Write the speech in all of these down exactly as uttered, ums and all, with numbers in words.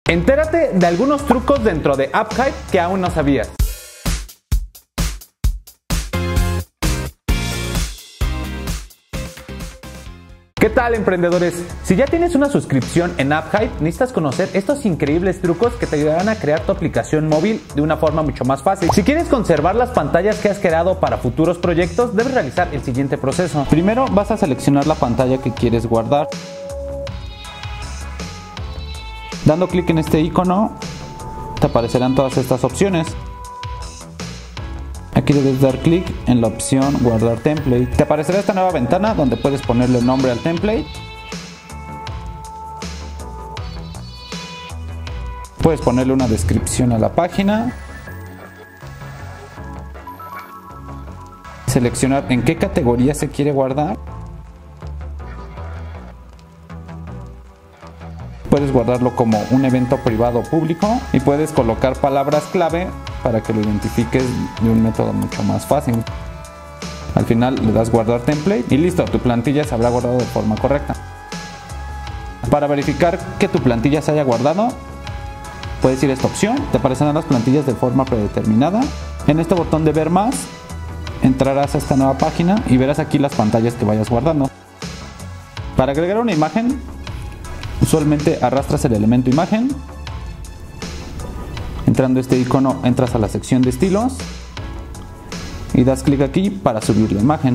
Entérate de algunos trucos dentro de AppHype que aún no sabías. ¿Qué tal, emprendedores? Si ya tienes una suscripción en AppHype, necesitas conocer estos increíbles trucos que te ayudarán a crear tu aplicación móvil de una forma mucho más fácil. Si quieres conservar las pantallas que has creado para futuros proyectos, debes realizar el siguiente proceso. Primero vas a seleccionar la pantalla que quieres guardar. Dando clic en este icono, te aparecerán todas estas opciones. Aquí debes dar clic en la opción guardar template. Te aparecerá esta nueva ventana donde puedes ponerle nombre al template. Puedes ponerle una descripción a la página. Seleccionar en qué categoría se quiere guardar. Puedes guardarlo como un evento privado o público y puedes colocar palabras clave para que lo identifiques de un método mucho más fácil. Al final le das guardar template y listo, tu plantilla se habrá guardado de forma correcta. Para verificar que tu plantilla se haya guardado, puedes ir a esta opción, te aparecerán las plantillas de forma predeterminada. En este botón de ver más, entrarás a esta nueva página y verás aquí las pantallas que vayas guardando. Para agregar una imagen, usualmente arrastras el elemento imagen. Entrando a este icono, entras a la sección de estilos y das clic aquí para subir la imagen.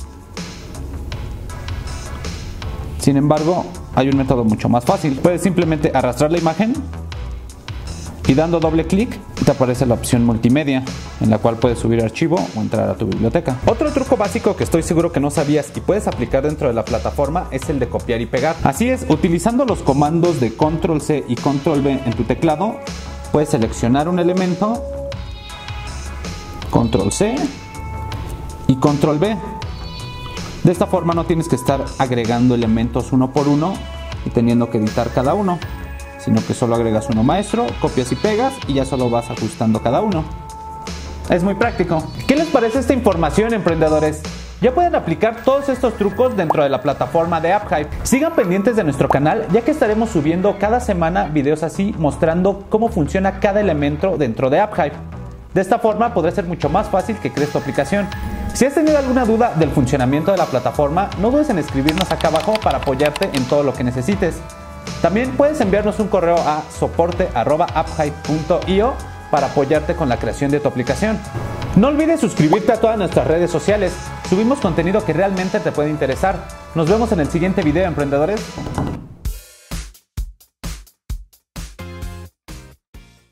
Sin embargo, hay un método mucho más fácil. Puedes simplemente arrastrar la imagen y dando doble clic te aparece la opción multimedia, en la cual puedes subir archivo o entrar a tu biblioteca. Otro truco básico que estoy seguro que no sabías y puedes aplicar dentro de la plataforma es el de copiar y pegar. Así es, utilizando los comandos de control ce y control ve en tu teclado, puedes seleccionar un elemento, control ce y control ve. De esta forma no tienes que estar agregando elementos uno por uno y teniendo que editar cada uno, sino que solo agregas uno maestro, copias y pegas y ya solo vas ajustando cada uno. Es muy práctico. ¿Qué les parece esta información, emprendedores? Ya pueden aplicar todos estos trucos dentro de la plataforma de AppHype. Sigan pendientes de nuestro canal, ya que estaremos subiendo cada semana videos así mostrando cómo funciona cada elemento dentro de AppHype. De esta forma podrá ser mucho más fácil que crees tu aplicación. Si has tenido alguna duda del funcionamiento de la plataforma, no dudes en escribirnos acá abajo para apoyarte en todo lo que necesites. También puedes enviarnos un correo a soporte arroba apphype punto io para apoyarte con la creación de tu aplicación. No olvides suscribirte a todas nuestras redes sociales. Subimos contenido que realmente te puede interesar. Nos vemos en el siguiente video, emprendedores.